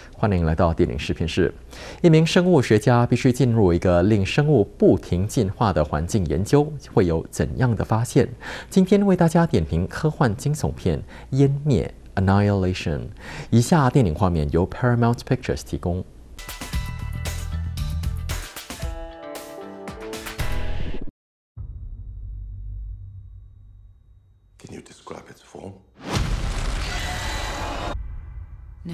欢迎来到电影试片室。一名生物学家必须进入一个令生物不停进化的环境研究，会有怎样的发现？今天为大家点评科幻惊悚片《湮灭》（Annihilation）。以下电影画面由 Paramount Pictures 提供。 Can you describe its form? No.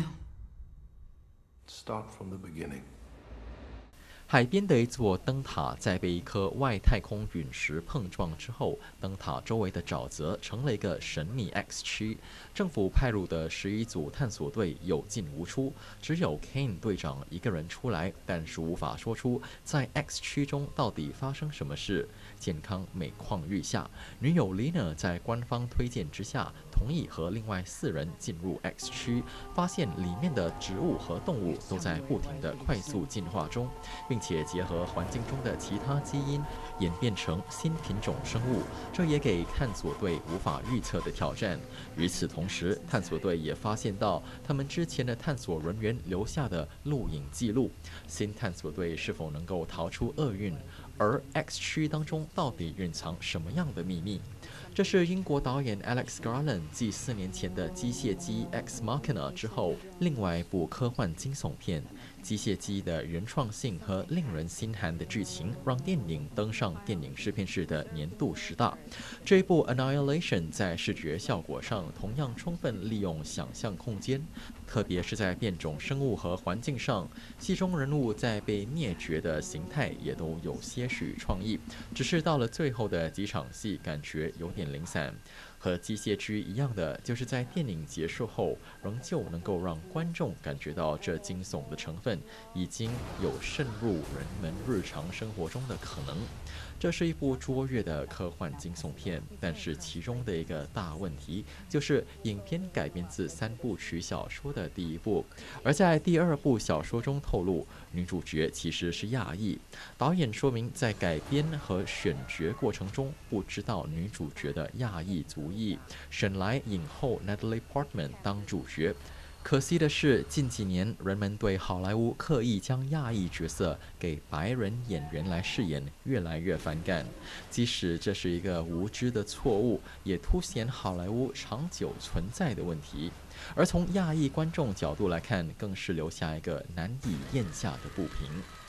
Start from the beginning. 海边的一座灯塔在被一颗外太空陨石碰撞之后，灯塔周围的沼泽成了一个神秘 X 区。政府派入的11组探索队有进无出，只有 Kane 队长一个人出来，但是无法说出在 X 区中到底发生什么事。健康每况愈下，女友 Lena 在官方推荐之下，同意和另外4人进入 X 区，发现里面的植物和动物都在不停地快速进化中，并且结合环境中的其他基因，演变成新品种生物。这也给探索队无法预测的挑战。与此同时，探索队也发现到他们之前的探索人员留下的录影记录。新探索队是否能够逃出厄运？而 X 区当中到底蕴藏什么样的秘密？这是英国导演 Alex Garland 继4年前的《机械姬 Ex Machina》之后，另外一部科幻惊悚片。机械姬的原创性和令人心寒的剧情，让电影登上电影试片室的年度10大。这一部 Annihilation 在视觉效果上同样充分利用想象空间，特别是在变种生物和环境上，戏中人物在被灭绝的形态也都有些许创意，只是到了最后的几场戏，感觉有点零散。和机械姬一样的，就是在电影结束后，仍旧能够让观众感觉到这惊悚的成分已经有渗入人们日常生活中的可能。这是一部卓越的科幻惊悚片，但是其中的一个大问题就是影片改编自3部曲小说的第1部，而在第2部小说中透露，女主角其实是亚裔。导演说明，在改编和选角过程中，不知道女主角的亚裔族裔，选来影后 Natalie Portman 当主角。可惜的是，近几年人们对好莱坞刻意将亚裔角色给白人演员来饰演越来越反感。即使这是一个无知的错误，也凸显好莱坞长久存在的问题。而从亚裔观众角度来看，更是留下一个难以咽下的不平。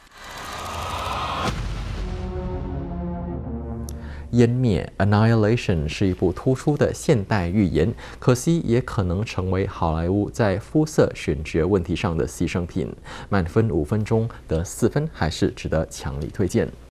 湮灭 Annihilation 是一部突出的现代寓言，可惜也可能成为好莱坞在肤色选角问题上的牺牲品。满分5分钟得4分，还是值得强力推荐。